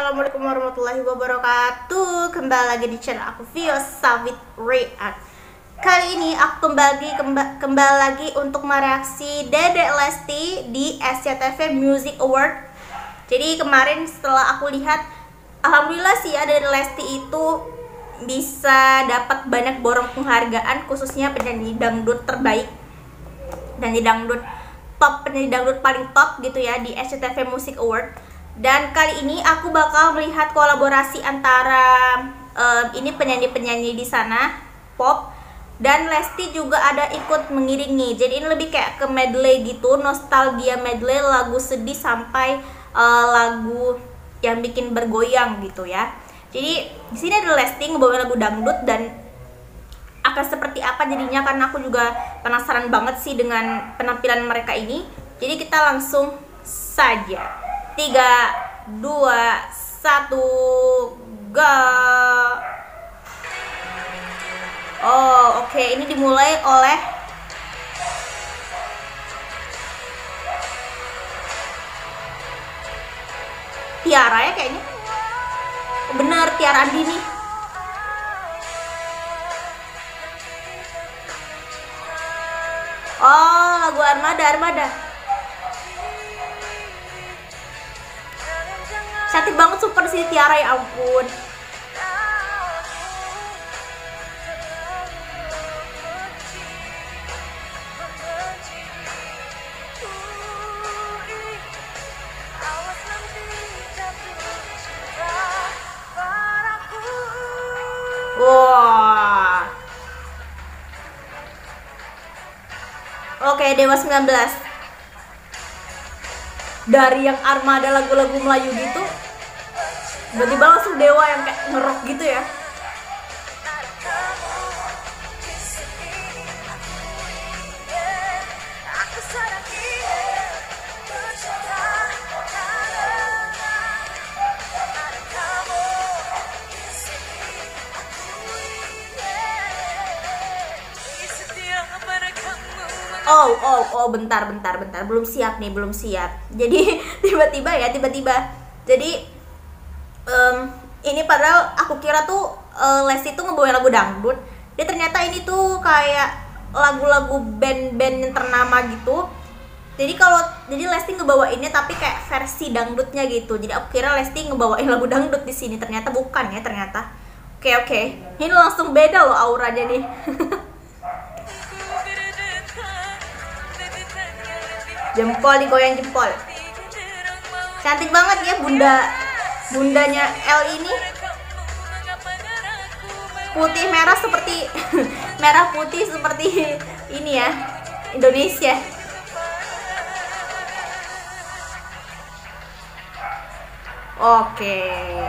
Assalamualaikum warahmatullahi wabarakatuh. Kembali lagi di channel aku Vio Sawit React. Kali ini aku kembali lagi untuk mereaksi Dedek Lesti di SCTV Music Award. Jadi kemarin setelah aku lihat, alhamdulillah sih ya, Dedek Lesti itu bisa dapat banyak borong penghargaan, khususnya penyanyi dangdut terbaik, penyanyi dangdut top, penyanyi dangdut paling top gitu ya di SCTV Music Award. Dan kali ini aku bakal melihat kolaborasi antara ini penyanyi-penyanyi di sana pop, dan Lesti juga ada ikut mengiringi. Jadi ini lebih kayak ke medley gitu, nostalgia medley, lagu sedih sampai lagu yang bikin bergoyang gitu ya. Jadi di sini ada Lesti ngebawain lagu dangdut, dan akan seperti apa jadinya, karena aku juga penasaran banget sih dengan penampilan mereka ini. Jadi kita langsung saja. 3, 2, 1, go. Oh, oke. Ini dimulai oleh Tiara ya kayaknya. Bener, Tiara Andini. Oh, lagu Armada. Cantik banget, super si Tiara, ya ampun. Wah. Oke, Dewa 19. Dari yang Armada lagu-lagu Melayu gitu, tiba-tiba langsung Dewa yang kayak ngerok gitu ya. Oh, bentar, belum siap. Jadi tiba-tiba. Jadi ini padahal aku kira tuh Lesti tuh ngebawain lagu dangdut. Dia ternyata ini tuh kayak lagu-lagu band-band yang ternama gitu. Jadi Lesti ngebawainnya tapi kayak versi dangdutnya gitu. Jadi aku kira Lesti ngebawain lagu dangdut di sini, ternyata bukan ya ternyata. Oke. Ini langsung beda loh auranya nih. Jempol digoyang jempol. Cantik banget ya bundanya L ini. Putih merah seperti merah putih seperti ini ya, Indonesia. Oke.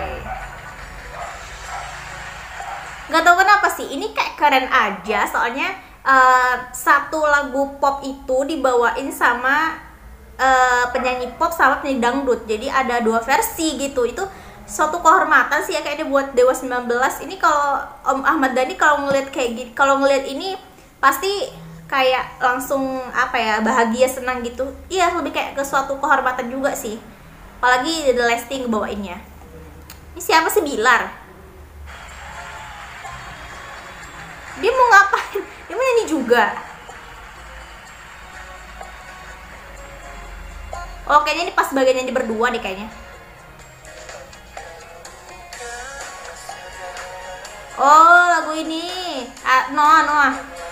Gak tau kenapa sih, ini kayak keren aja, soalnya satu lagu pop itu dibawain sama penyanyi pop sama penyanyi dangdut. Jadi ada dua versi gitu. Itu suatu kehormatan sih ya kayaknya buat Dewa 19. Ini kalau Om Ahmad Dhani kalau ngeliat kayak gitu, kalau ngeliat ini pasti kayak langsung apa ya, bahagia, senang gitu. Iya, lebih kayak ke suatu kehormatan juga sih. Apalagi The Lesti ngebawainnya. Ini siapa sih? Bilar. Dia mau ngapain? Dia mau nyanyi juga. Oh, kayaknya ini pas bagian yang berdua deh kayaknya. Oh, lagu ini Noah.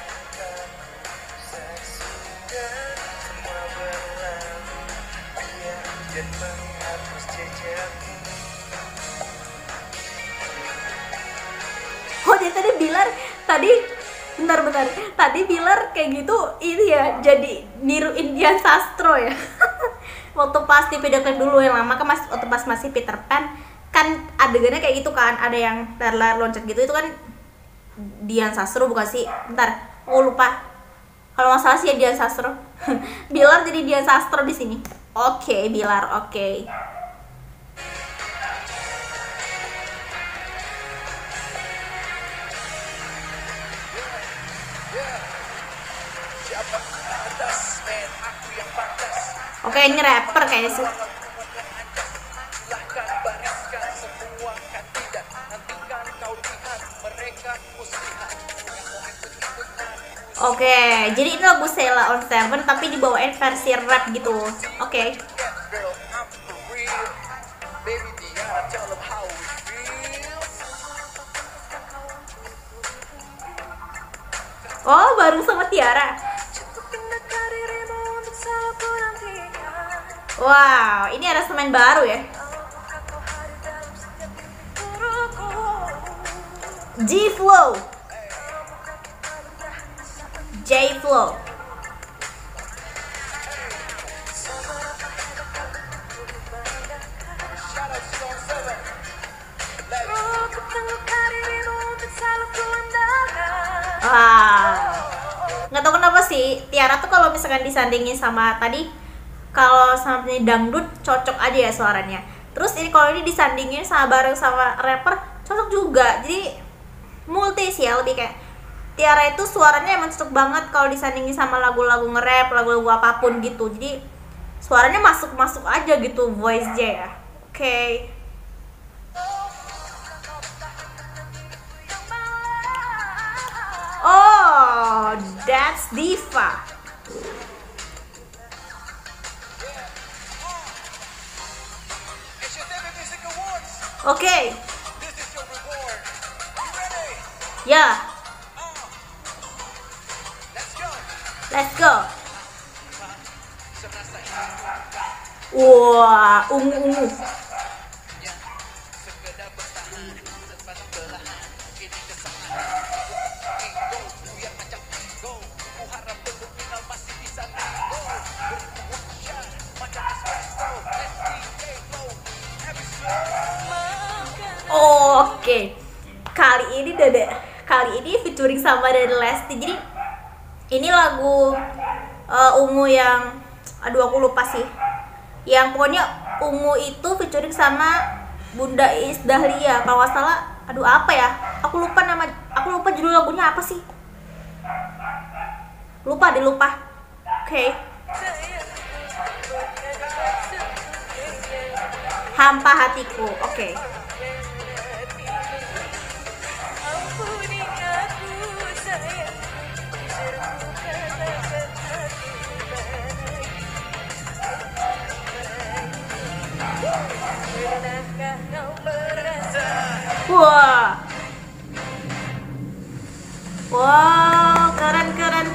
Oh, jadi tadi Bilar bentar. Tadi Bilar kayak gitu ini ya, jadi niruin Dian Sastro ya. Waktu pas di video klip dulu yang lama kan, waktu pas masih Peter Pan kan adegannya kayak gitu kan, ada yang lari loncat gitu, itu kan Dian Sastro bukan sih? Bentar, aku lupa. Kalau nggak salah sih ya Dian Sastro. Bilar jadi Dian Sastro di sini. Oke, Bilar, oke. Oke, ini rapper kayaknya sih. Oke, jadi ini lagu Sheila on 7 tapi dibawain versi rap gitu. Oke. Oh, bareng sama Tiara. Wow, ini aransemen baru ya. J-Flow. J-Flow. Wah, nggak tahu kenapa sih Tiara tuh kalau misalkan disandingin sama tadi, kalau sama penyanyi dangdut cocok aja ya suaranya. Terus ini kalau ini disandingin sama bareng sama rapper cocok juga. Jadi multi sih ya, lebih kayak Tiara itu suaranya emang cocok banget kalau disandingin sama lagu-lagu nge-rap, lagu-lagu apapun gitu. Jadi suaranya masuk-masuk aja gitu voice-nya ya. Oke. Oh, that's Diva. Oke. Ya. Let's go. Wah, ungu. Oke. Kali ini featuring sama Dede Lesti. Jadi ini lagu ungu yang aku lupa sih. Yang pokoknya ungu itu featuring sama Bunda Iis Dahlia. Kalau nggak salah, apa ya? Aku lupa judul lagunya apa sih? Lupa. Oke. Hampa hatiku. Oke. Wah. Wow, keren.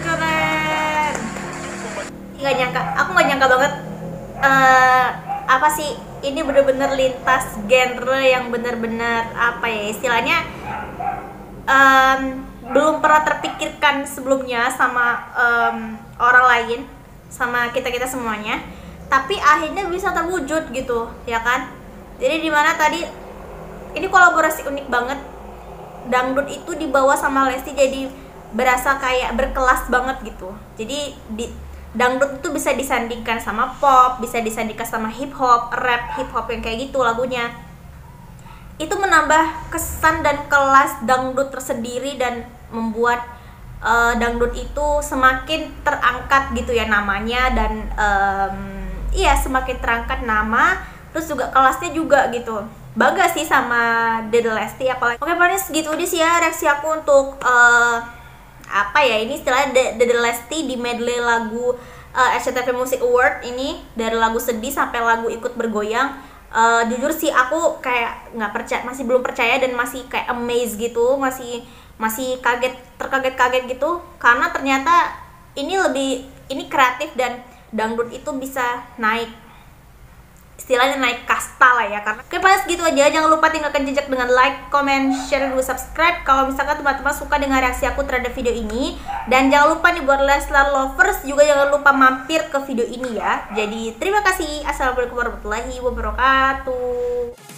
Aku nggak nyangka banget. Apa sih? Ini bener-bener lintas genre yang bener-bener apa ya istilahnya, belum pernah terpikirkan sebelumnya sama orang lain, sama kita semuanya. Tapi akhirnya bisa terwujud gitu, ya kan? Jadi dimana tadi ini kolaborasi unik banget. Dangdut itu dibawa sama Lesti jadi berasa kayak berkelas banget gitu. Jadi dangdut itu bisa disandingkan sama pop, bisa disandingkan sama hip hop, rap hip hop yang kayak gitu lagunya. Itu menambah kesan dan kelas dangdut tersendiri dan membuat dangdut itu semakin terangkat gitu ya namanya, dan semakin terangkat nama, terus juga kelasnya juga gitu. Bangga sih sama Dede Lesti apalagi. Oke, paling segitu aja sih ya reaksi aku untuk ini istilahnya Dede Lesti di medley lagu SCTV Music Award ini, dari lagu sedih sampai lagu ikut bergoyang. Jujur sih aku kayak nggak percaya, masih belum percaya dan masih kayak amazed gitu, masih terkaget gitu, karena ternyata ini kreatif dan dangdut itu bisa naik, istilahnya naik kasta lah ya. Karena oke, paling segitu aja. Jangan lupa tinggalkan jejak dengan like, comment, share, dan subscribe kalau misalkan teman-teman suka dengan reaksi aku terhadap video ini. Dan jangan lupa nih buat Leslar lovers juga jangan lupa mampir ke video ini ya. Jadi terima kasih. Assalamualaikum warahmatullahi wabarakatuh.